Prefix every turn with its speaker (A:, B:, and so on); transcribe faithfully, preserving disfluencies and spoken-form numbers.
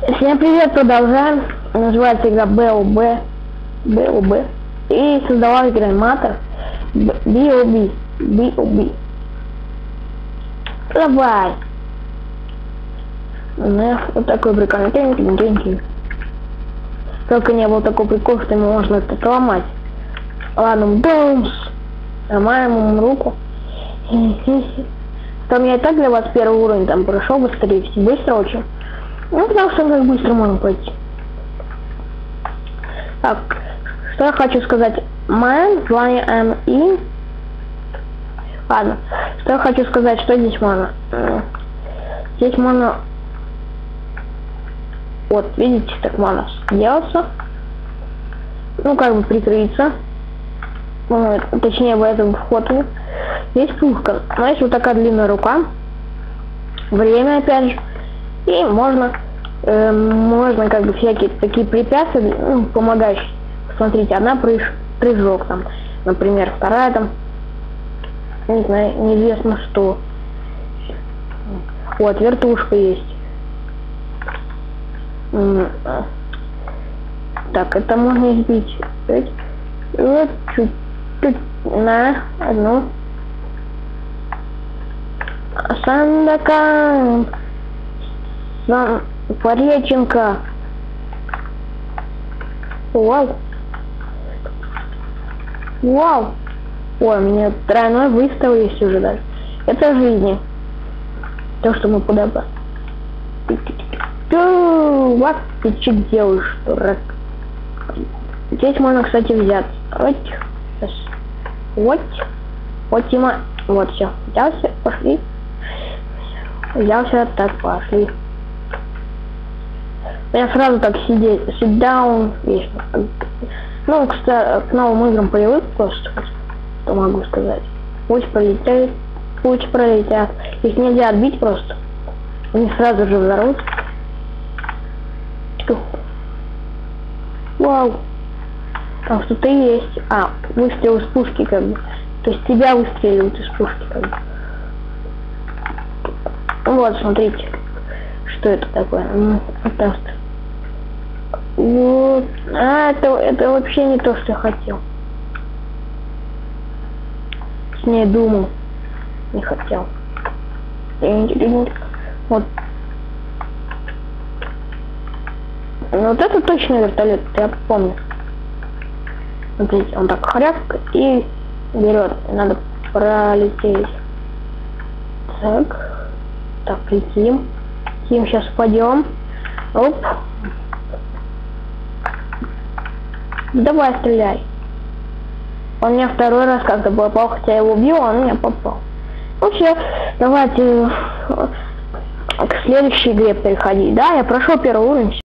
A: Всем привет, продолжаем. Называется игра би о би. би о би. И создавал игроматор би о би. би о би. Давай. Ну, вот такой прикольный. Тенький. Только не было такого прикола, что ему можно это сломать. Ладно, бумс. Ломаем ему руку. Там я и так для вас первый уровень там прошел быстрее, быстро очень. Ну, потому что как быстро можно пройти. Так, что я хочу сказать? Man, why I'm in. Ладно, что я хочу сказать, что здесь можно? Здесь можно, вот, видите, так можно сделаться. Ну, как бы прикрыться. Ну, точнее, в этом вход. Здесь пушка. Но есть вот такая длинная рука. Время, опять же. И можно, э, можно как бы всякие такие препятствия, ну, помогающие. Смотрите, одна прыж, прыжок там, например, вторая там, не знаю, неизвестно что. Вот, вертушка есть. Так, это можно избить. Вот, чуть-чуть на одну. Сандака. Сан... Пореченко. Вау. Вау. Ой, у меня тройной выстрел есть уже даже. Это жизни. То, что мы подобрали. Вот ты что делаешь, дурак? Здесь можно, кстати, взять. Вот. Вот. Вот, Тима. Вот, все. Взялся, пошли. Взялся, так, пошли. Я сразу так сидеть, sit down, есть. Ну, кстати, к новым играм привык просто, что могу сказать. Пусть пролетят, пусть пролетят. Их нельзя отбить просто. Они сразу же взорвут. Вау. Там что-то есть. А, выстрел из пушки как бы. То есть тебя выстреливают из пушки как бы. Вот, смотрите. Что это такое? Ну, просто. Вот. А, это, это вообще не то, что я хотел. С ней думал. Не хотел. Вот. Вот это точно вертолет, я помню. Смотрите, он так хряк и берет. Надо пролететь. Так. Так, летим. Летим, сейчас упадем. Оп. Давай, стреляй. Он меня второй раз как-то попал, хотя я его убил, а он меня попал. Ну все, давайте к следующей игре переходить. Да, я прошел первый уровень.